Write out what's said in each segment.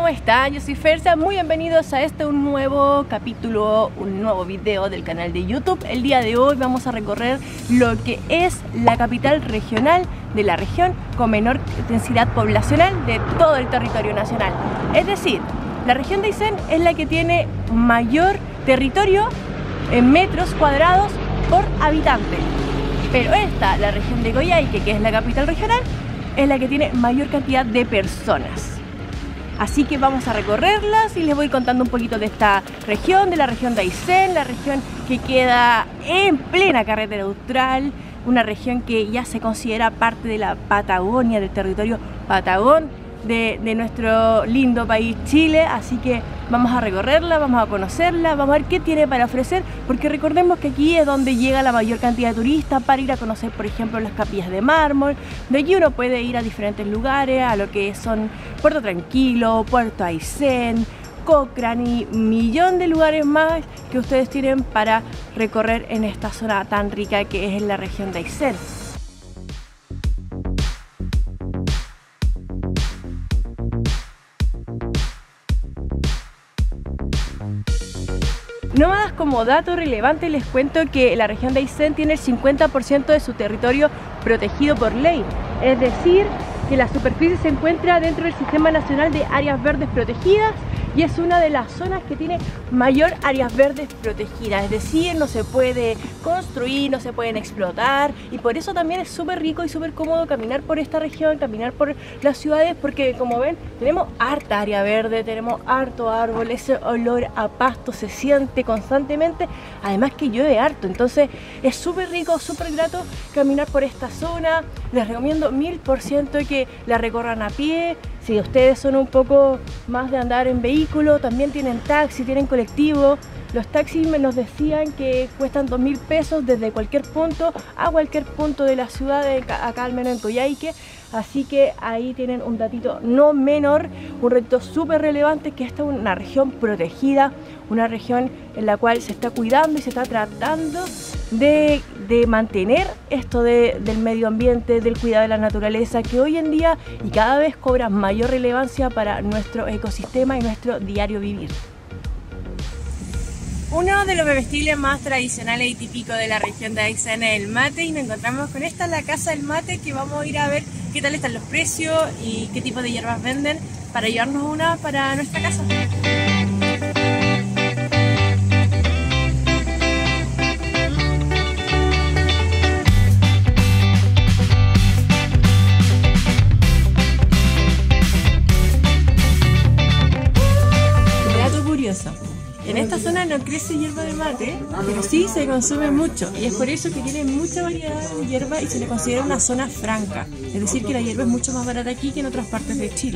están? Yo soy Fersa, muy bienvenidos a un nuevo capítulo, un nuevo video del canal de YouTube. El día de hoy vamos a recorrer lo que es la capital regional de la región con menor densidad poblacional de todo el territorio nacional. Es decir, la región de Aysén es la que tiene mayor territorio en metros cuadrados por habitante. Pero esta, la región de Coyhaique, que es la capital regional, es la que tiene mayor cantidad de personas. Así que vamos a recorrerlas y les voy contando un poquito de esta región, de la región de Aysén, la región que queda en plena carretera austral, una región que ya se considera parte de la Patagonia, del territorio patagón de nuestro lindo país Chile. Así que vamos a recorrerla, vamos a conocerla, vamos a ver qué tiene para ofrecer, porque recordemos que aquí es donde llega la mayor cantidad de turistas para ir a conocer, por ejemplo, las capillas de mármol. De aquí uno puede ir a diferentes lugares, a lo que son Puerto Tranquilo, Puerto Aysén, Cochrane y un millón de lugares más que ustedes tienen para recorrer en esta zona tan rica que es la región de Aysén. Nómadas, como dato relevante les cuento que la región de Aysén tiene el 50% de su territorio protegido por ley, es decir, que la superficie se encuentra dentro del Sistema Nacional de Áreas Verdes Protegidas y es una de las zonas que tiene mayor áreas verdes protegidas, es decir, no se puede construir, no se pueden explotar, y por eso también es súper rico y súper cómodo caminar por esta región, caminar por las ciudades, porque como ven tenemos harta área verde, tenemos harto árbol, ese olor a pasto se siente constantemente, además que llueve harto, entonces es súper rico, súper grato caminar por esta zona. Les recomiendo 1000% que la recorran a pie. Si ustedes son un poco más de andar en vehículo, también tienen taxi, tienen colectivo. Los taxis nos decían que cuestan 2000 pesos desde cualquier punto a cualquier punto de la ciudad, acá al menos en Coyhaique. Así que ahí tienen un datito no menor, un reto súper relevante, que esta es una región protegida, una región en la cual se está cuidando y se está tratando de mantener esto del medio ambiente, del cuidado de la naturaleza, que hoy en día y cada vez cobra mayor relevancia para nuestro ecosistema y nuestro diario vivir. Uno de los bebestibles más tradicionales y típicos de la región de Aysén es el mate, y nos encontramos con esta, la Casa del Mate, que vamos a ir a ver qué tal están los precios y qué tipo de hierbas venden para llevarnos una para nuestra casa. Dato curioso. En esta zona no crece hierba de mate, pero sí se consume mucho, y es por eso que tiene mucha variedad de hierba y se le considera una zona franca, es decir que la hierba es mucho más barata aquí que en otras partes de Chile.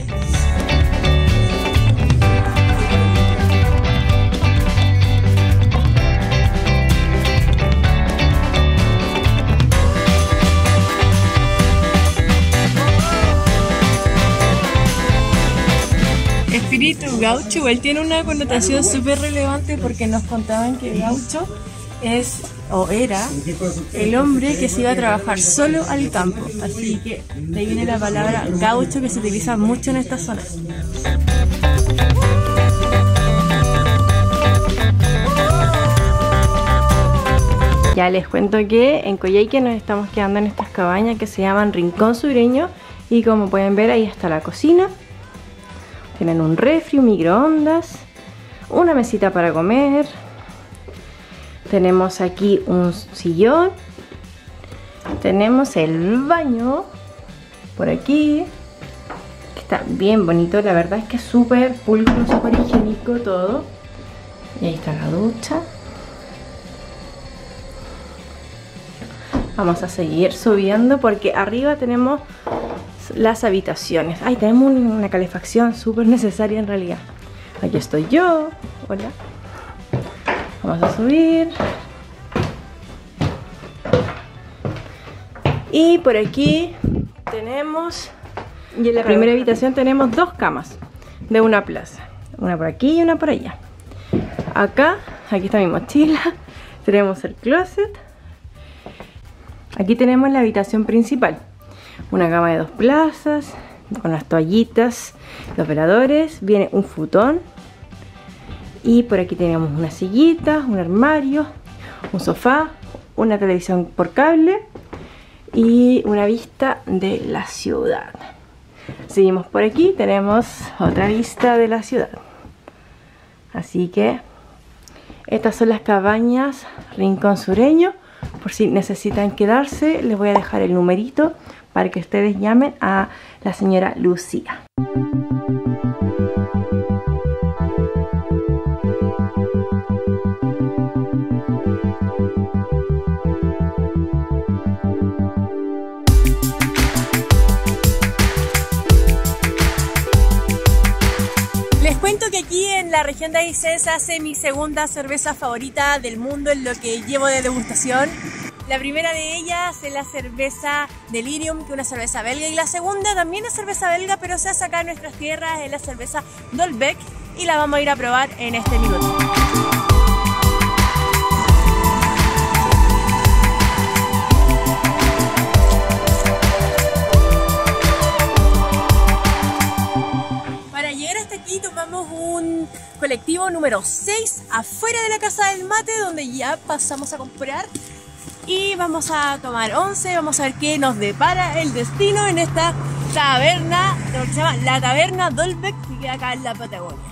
Espíritu gaucho igual tiene una connotación súper relevante, porque nos contaban que gaucho es o era el hombre que se iba a trabajar solo al campo, así que de ahí viene la palabra gaucho, que se utiliza mucho en esta zona. Ya les cuento que en Coyhaique nos estamos quedando en estas cabañas que se llaman Rincón Sureño, y como pueden ver ahí está la cocina. Tienen un refri, un microondas, una mesita para comer. Tenemos aquí un sillón. Tenemos el baño por aquí, que está bien bonito. La verdad es que es súper pulcro, súper higiénico todo. Y ahí está la ducha. Vamos a seguir subiendo porque arriba tenemos las habitaciones. Ay, tenemos una calefacción súper necesaria en realidad. Aquí estoy yo. Hola. Vamos a subir. Y por aquí tenemos, y en la primera habitación tenemos dos camas de una plaza. Una por aquí y una por allá. Acá, aquí está mi mochila. Tenemos el closet. Aquí tenemos la habitación principal. Una cama de 2 plazas. con las toallitas de operadores. Viene un futón. Y por aquí tenemos una sillita, un armario, un sofá, una televisión por cable y una vista de la ciudad. Seguimos por aquí, tenemos otra vista de la ciudad. Así que estas son las cabañas Rincón Sureño. Por si necesitan quedarse, les voy a dejar el numerito para que ustedes llamen a la señora Lucía. Les cuento que aquí en la región de Aysén se hace mi segunda cerveza favorita del mundo en lo que llevo de degustación. La primera de ellas es la cerveza Delirium, que es una cerveza belga, y la segunda también es cerveza belga, pero se hace acá en nuestras tierras, es la cerveza Dolbeck, y la vamos a ir a probar en este minuto. Tomamos un colectivo número 6 afuera de la Casa del Mate, donde ya pasamos a comprar y vamos a tomar once. Vamos a ver qué nos depara el destino en esta taberna, que se llama la Taberna Dolbeck, que queda acá en la Patagonia.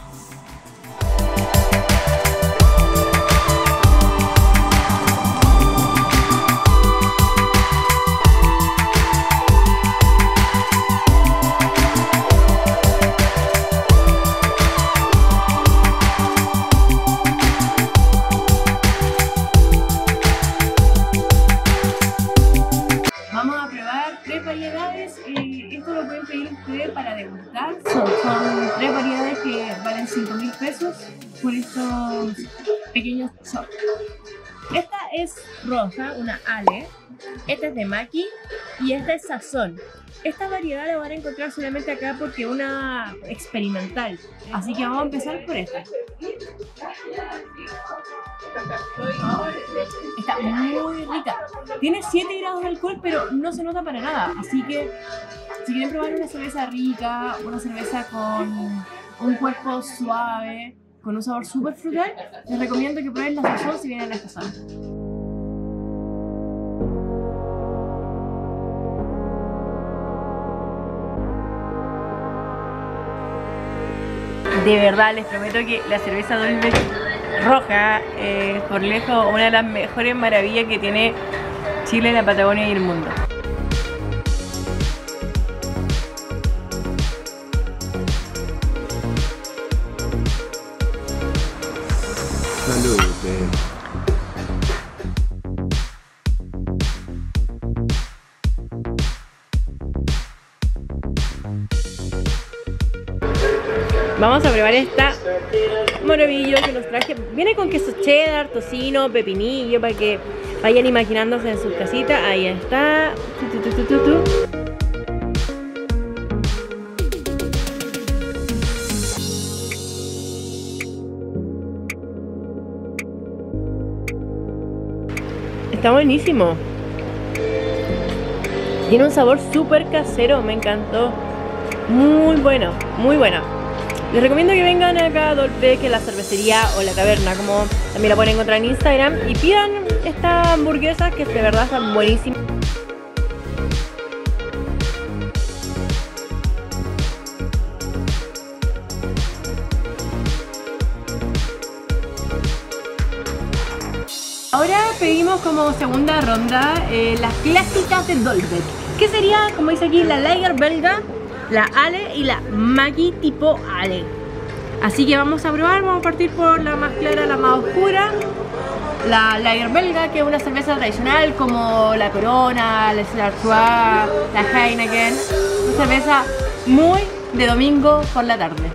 Esto lo pueden pedir ustedes para degustar. Son 3 variedades que valen 5.000 pesos por estos pequeños shots. Esta es roja, una Ale. Esta es de Maki y esta es Sazón. Esta variedad la van a encontrar solamente acá porque es una experimental. Así que vamos a empezar por esta. Está muy rica. Tiene 7 grados de alcohol, pero no se nota para nada. Así que si quieren probar una cerveza rica, una cerveza con un cuerpo suave, con un sabor súper frutal, les recomiendo que prueben la Sazón si vienen a esta zona. De verdad les prometo que la cerveza Dolbeck roja es por lejos una de las mejores maravillas que tiene Chile, la Patagonia y el mundo. Salud. Vamos a probar esta maravilla que nos traje. Viene con queso cheddar, tocino, pepinillo, para que vayan imaginándose en sus casitas. Ahí está. Está buenísimo. Tiene un sabor súper casero, me encantó. Muy bueno, muy buena. Les recomiendo que vengan acá a Dolbeck, la cervecería o la taberna, como también la pueden encontrar en Instagram, y pidan esta hamburguesa que de verdad están buenísimas. Ahora pedimos como segunda ronda las clásicas de Dolbeck, que sería, como dice aquí, la Lager belga, la Ale y la Maki tipo Ale. Así que vamos a probar, vamos a partir por la más clara, la más oscura. La Lager belga, que es una cerveza tradicional como la Corona, la Stella Artois, la Heineken. Una cerveza muy de domingo por la tarde.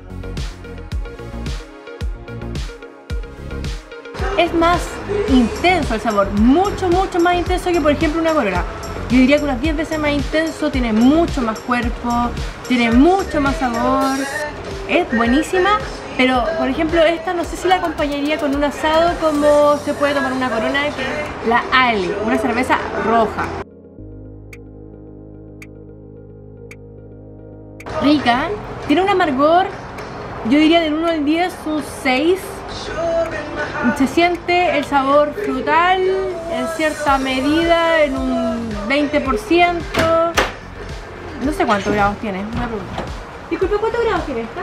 Es más intenso el sabor, mucho más intenso que por ejemplo una Corona. Yo diría que unas 10 veces más intenso, tiene mucho más cuerpo, tiene mucho más sabor, es buenísima, pero por ejemplo esta no sé si la acompañaría con un asado como se puede tomar una Corona, que es la Ale, una cerveza roja. rica, tiene un amargor, yo diría del 1 al 10 un 6. Se siente el sabor frutal en cierta medida, en un 20%. No sé cuántos grados tiene, una pregunta. Disculpe, ¿cuántos grados tiene esta?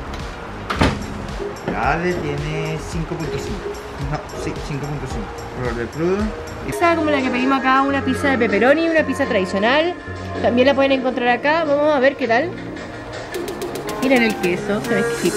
Dale, tiene 5.5. No, sí, 5.5. Probar el crudo. Pizza como la que pedimos acá, una pizza de pepperoni, una pizza tradicional. También la pueden encontrar acá, vamos a ver qué tal. Miren el queso, se ve exquisita.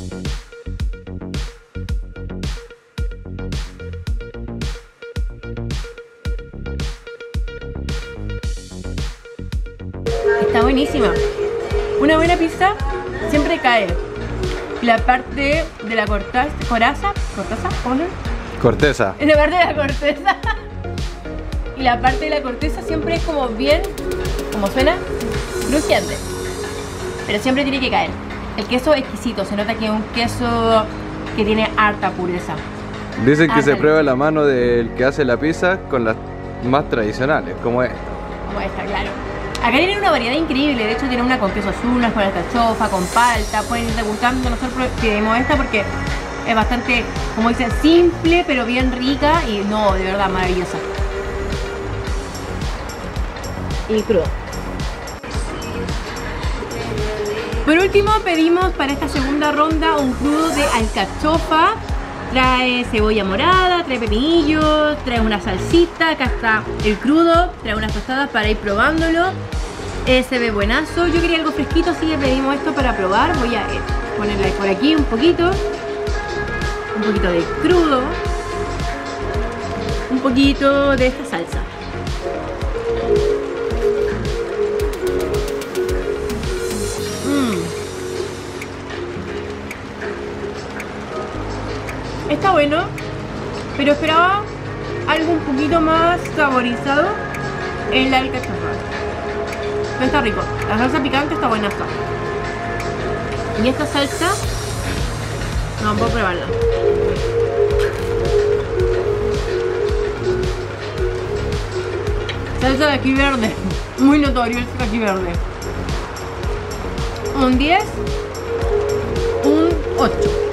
Está buenísima. Una buena pizza siempre cae la parte de la corteza, ¿cómo se llama? Corteza. En la parte de la corteza. Y la parte de la corteza siempre es como bien, como suena, crujiente. Pero siempre tiene que caer. El queso es exquisito, se nota que es un queso que tiene harta pureza. Dicen que se prueba la mano del que hace la pizza con las más tradicionales, como esta. Como esta, claro. Acá tienen una variedad increíble, de hecho tienen una con queso azul, una con alcachofa, con palta, pueden ir degustando. Nosotros pedimos esta porque es bastante, como dicen, simple pero bien rica y no, de verdad maravillosa. Y crudo. Por último pedimos para esta segunda ronda un crudo de alcachofa. Trae cebolla morada, trae pepinillo, trae una salsita, acá está el crudo, trae unas tostadas para ir probándolo. Se ve buenazo. Yo quería algo fresquito, así que pedimos esto para probar. Voy a ponerle por aquí un poquito de crudo, un poquito de esta salsa. Está bueno, pero esperaba algo un poquito más saborizado en la alcachofa. Pero está rico, la salsa picante está buena acá. Y esta salsa, no puedo probarla. Salsa de ají verde, muy notorio el ají verde. Un 10, un 8.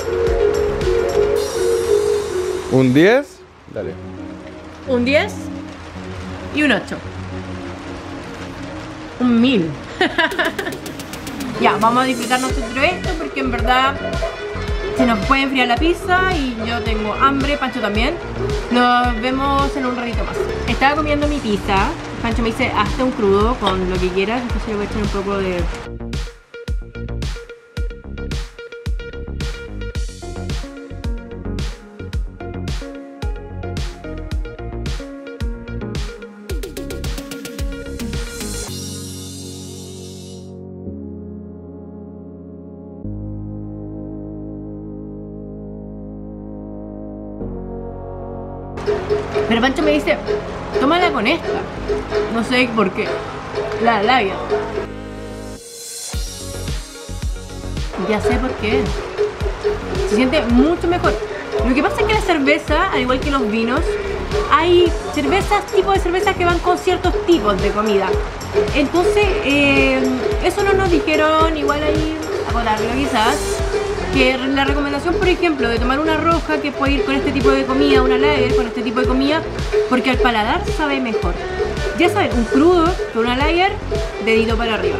¿Un 10? Dale. Un 10 y un 8. Un 1000. Ya, vamos a disfrutar nosotros esto porque en verdad se nos puede enfriar la pizza y yo tengo hambre, Pancho también. Nos vemos en un ratito más. Estaba comiendo mi pizza. Pancho me dice, hazte un crudo con lo que quieras. Entonces le voy a echar un poco de... Pero Pancho me dice, tómala con esta. No sé por qué. La labia. Ya sé por qué. Se siente mucho mejor. Lo que pasa es que la cerveza, al igual que los vinos, hay tipos de cervezas que van con ciertos tipos de comida. Entonces, eso no nos dijeron, igual ahí, acotarlo quizás, que la recomendación, por ejemplo, de tomar una roja que puede ir con este tipo de comida, una lager con este tipo de comida, porque al paladar sabe mejor. Ya saben, un crudo con una lager, dedito para arriba.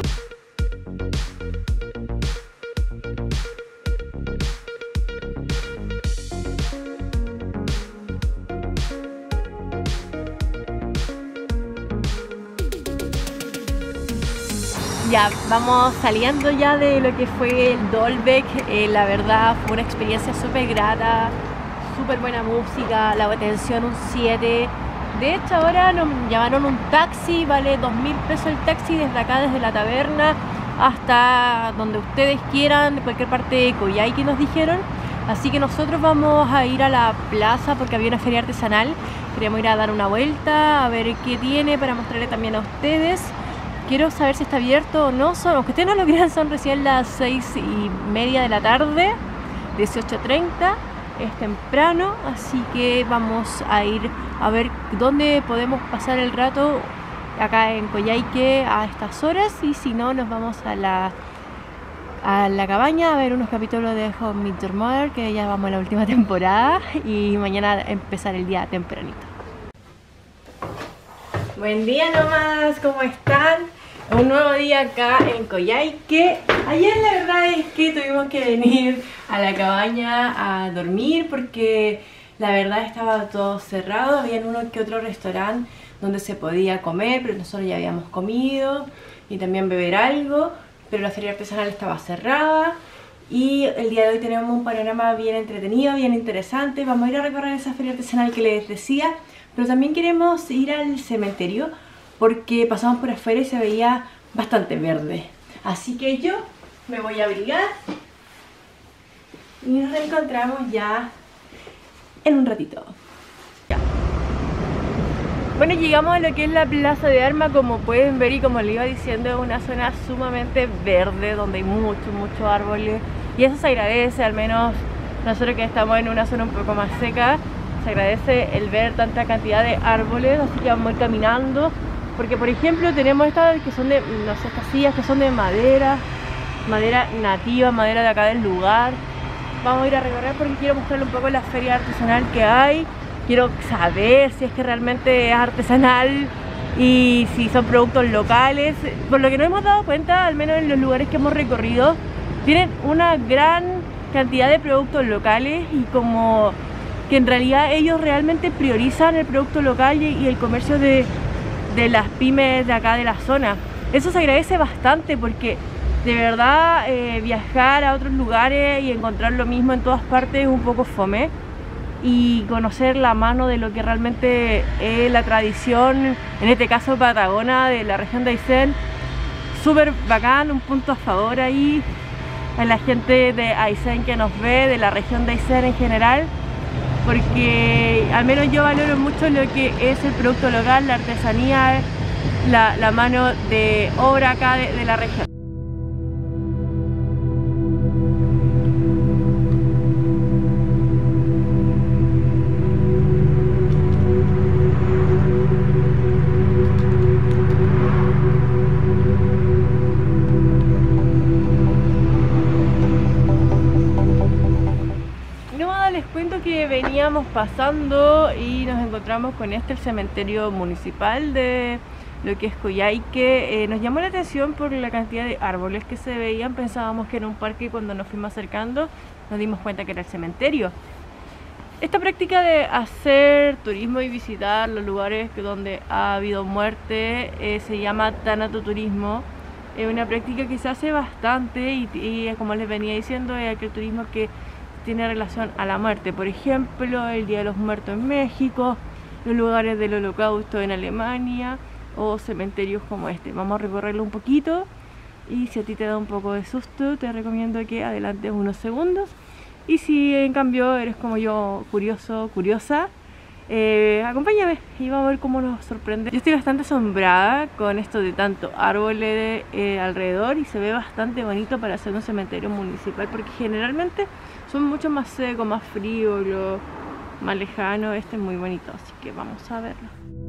Ya, vamos saliendo ya de lo que fue el Dolbeck. La verdad fue una experiencia súper grata, súper buena música, la atención un 7. De hecho ahora nos llamaron un taxi, vale 2.000 pesos el taxi desde acá, desde la taberna hasta donde ustedes quieran, de cualquier parte de Coyhaique nos dijeron. Así que nosotros vamos a ir a la plaza porque había una feria artesanal. Queríamos ir a dar una vuelta, a ver qué tiene para mostrarle también a ustedes. Quiero saber si está abierto o no. Aunque ustedes no lo crean, son recién las 6:30 de la tarde, 18:30. Es temprano, así que vamos a ir a ver dónde podemos pasar el rato acá en Coyhaique a estas horas. Y si no, nos vamos a la a la cabaña a ver unos capítulos de How I Met Your Mother, que ya vamos a la última temporada, y mañana empezar el día tempranito. Buen día nomás, ¿cómo están? Un nuevo día acá en Coyhaique. Ayer la verdad es que tuvimos que venir a la cabaña a dormir porque la verdad estaba todo cerrado. Había uno que otro restaurante donde se podía comer, pero nosotros ya habíamos comido y también beber algo, pero la feria artesanal estaba cerrada. Y el día de hoy tenemos un panorama bien entretenido, bien interesante. Vamos a ir a recorrer esa feria artesanal que les decía, pero también queremos ir al cementerio porque pasamos por afuera y se veía bastante verde. Así que yo me voy a abrigar y nos reencontramos ya en un ratito. Ya. Bueno, llegamos a lo que es la Plaza de Armas. Como pueden ver y como les iba diciendo, es una zona sumamente verde donde hay muchos árboles y eso se agradece, al menos nosotros que estamos en una zona un poco más seca, se agradece el ver tanta cantidad de árboles, así que vamos a ir caminando. Porque por ejemplo tenemos estas que son de, no sé, estas sillas que son de madera nativa, madera de acá del lugar. Vamos a ir a recorrer porque quiero mostrarle un poco la feria artesanal que hay. Quiero saber si es que realmente es artesanal y si son productos locales. Por lo que nos hemos dado cuenta, al menos en los lugares que hemos recorrido, tienen una gran cantidad de productos locales y como que en realidad ellos realmente priorizan el producto local y el comercio de las pymes de acá de la zona. Eso se agradece bastante porque de verdad viajar a otros lugares y encontrar lo mismo en todas partes es un poco fome, y conocer la mano de lo que realmente es la tradición, en este caso patagona, de la región de Aysén, súper bacán, un punto a favor ahí a la gente de Aysén que nos ve, de la región de Aysén en general, porque al menos yo valoro mucho lo que es el producto local, la artesanía, la mano de obra acá de la región. Les cuento que veníamos pasando y nos encontramos con el cementerio municipal de lo que es Coyhaique. Nos llamó la atención por la cantidad de árboles que se veían. Pensábamos que era un parque y cuando nos fuimos acercando nos dimos cuenta que era el cementerio. Esta práctica de hacer turismo y visitar los lugares donde ha habido muerte se llama tanatoturismo. Es una práctica que se hace bastante y como les venía diciendo, es aquel turismo que tiene relación a la muerte. Por ejemplo, el Día de los Muertos en México, los lugares del Holocausto en Alemania o cementerios como este. Vamos a recorrerlo un poquito y si a ti te da un poco de susto, te recomiendo que adelantes unos segundos, y si en cambio eres como yo, curioso, curiosa, acompáñame y vamos a ver cómo nos sorprende. Yo estoy bastante asombrada con esto de tanto árboles alrededor, y se ve bastante bonito para hacer un cementerio municipal porque generalmente son mucho más secos, más fríos, más lejanos. Este es muy bonito, así que vamos a verlo.